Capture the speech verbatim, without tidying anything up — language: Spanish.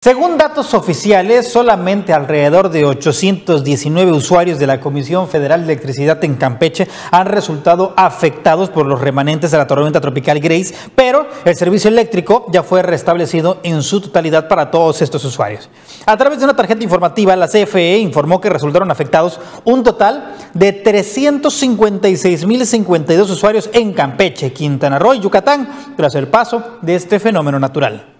Según datos oficiales, solamente alrededor de ochocientos diecinueve usuarios de la Comisión Federal de Electricidad en Campeche han resultado afectados por los remanentes de la tormenta tropical Grace, pero el servicio eléctrico ya fue restablecido en su totalidad para todos estos usuarios. A través de una tarjeta informativa, la C F E informó que resultaron afectados un total de trescientos cincuenta y seis mil cincuenta y dos usuarios en Campeche, Quintana Roo y Yucatán, tras el paso de este fenómeno natural.